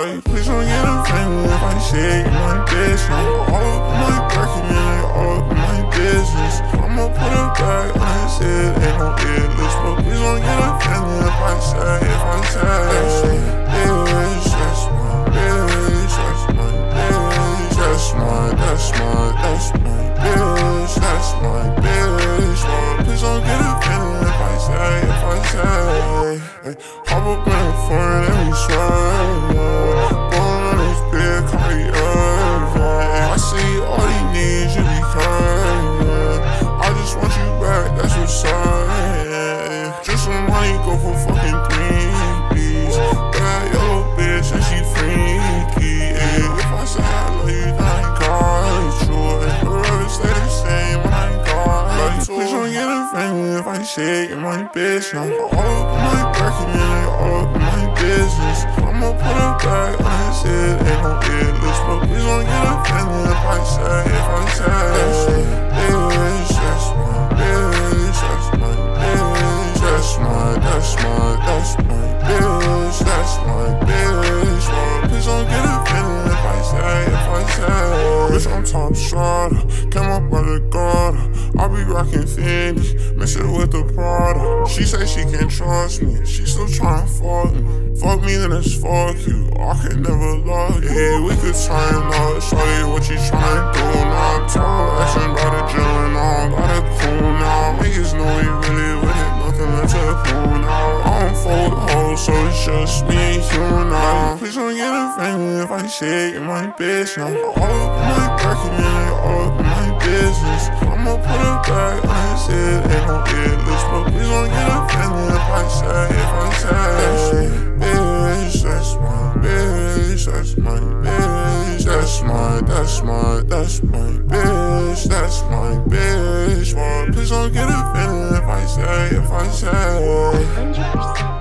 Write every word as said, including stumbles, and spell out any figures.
Like, please don't get offended if I say you're my bitch. I'm all up in my bracket, man, all up in my business. I'ma put it back on his head, ain't no earless. But please don't get offended if I say, if I say, bitch, that's my bitch, that's my bitch, that's my, that's my, that's my bitch, that's my bitch. But please don't get offended if I say, if I say, hey, hop up in the front and we swerve. Born on this bed, call me Irvin. I see all these needs, you be curving. I just want you back, that's what's up. Just some money, go for fucking three B's. Bad yellow bitch and she freaky. Ay, if I say I love you, then I got you. And forever stay the same when I got you. Please don't get offended if I say you're my bitch. I'm all up in my bracket, man, all up in my business. I'ma put it back on his head, ain't no earless. But please don't get offended if I say, if I say, bitch, that's my bitch, that's my bitch, that's my, that's my, that's my bitch, that's my bitch. But please don't get offended if I say, if I say, bitch, I'm top shot, came up by the guard. I be rockin' Fendi, mix it with the Prada. She say she can't trust me, she still tryna fuck me. Fuck me, then it's fuck you, I can never love you. Yeah, we could turn up, show you what you tryna do. Now I'm told, action by the drill and all, got it cool now. Niggas know we really with it, nothing left to prove now. I don't fold hoes, so it's just me and you now. Please don't get offended if I say you're my bitch. Now all up in my bracket, man, all up in my business. I'ma put it back on his head, ain't no earless. But please don't get offended if I say, if I say, bitch, that's my bitch, that's my bitch, that's my, that's my, that's my bitch, that's my bitch. But please don't get offended if I say, if I say.